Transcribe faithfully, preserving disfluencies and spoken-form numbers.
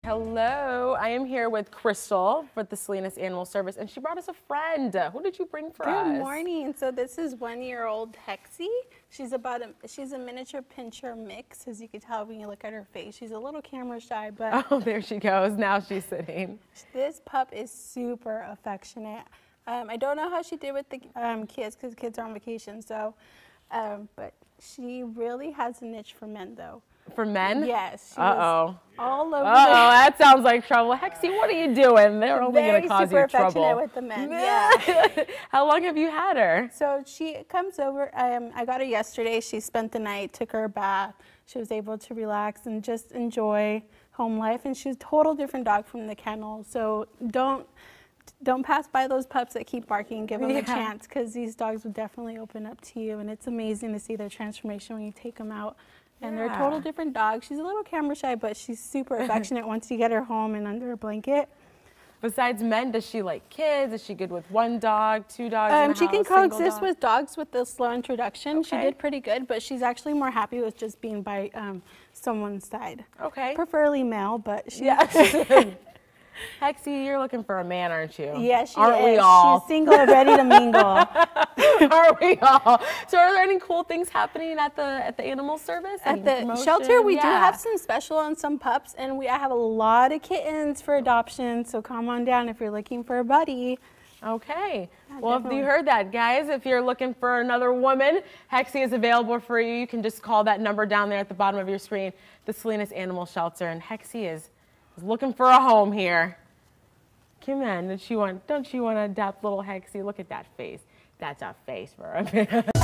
Hello, I am here with Crystal with the Salinas Animal Service, and she brought us a friend. Who did you bring for Good us? Good morning. So this is one-year-old Hexi. She's about a she's a miniature pinscher mix, as you can tell when you look at her face. She's a little camera shy, but oh, there she goes. Now she's sitting. This pup is super affectionate. Um, I don't know how she did with the um, kids because kids are on vacation. So, um, but she really has a niche for men, though. For men? Yes. She Uh-oh. All over. Uh-oh, that sounds like trouble. Hexi, what are you doing? They're only going to cause you trouble. Very super affectionate with the men, yeah. How long have you had her? So she comes over, um, I got her yesterday. She spent the night, took her a bath. She was able to relax and just enjoy home life. And she's a total different dog from the kennel. So don't, don't pass by those pups that keep barking. Give them yeah. a chance, because these dogs will definitely open up to you. And it's amazing to see their transformation when you take them out. And yeah. they're a total different dogs. She's a little camera shy, but she's super affectionate once you get her home and under a blanket. Besides men, does she like kids? Is she good with one dog, two dogs um, in the She house, can coexist dog? with dogs with the slow introduction. Okay. She did pretty good, but she's actually more happy with just being by um, someone's side. Okay. Preferably male, but she... Yeah. Hexi, you're looking for a man, aren't you? Yes, she aren't is. we all? She's single, ready to mingle. Aren't we all? So, are there any cool things happening at the at the animal service? At the promotion? Shelter, we yeah. do have some special on some pups, and we I have a lot of kittens for adoption. So come on down if you're looking for a buddy. Okay. Yeah, well, definitely. if you heard that, guys, if you're looking for another woman, Hexi is available for you. You can just call that number down there at the bottom of your screen, the Salinas Animal Shelter, and Hexi is. is looking for a home here. Come on, don't you want, don't you want to adopt little Hexi? Look at that face. That's a face for a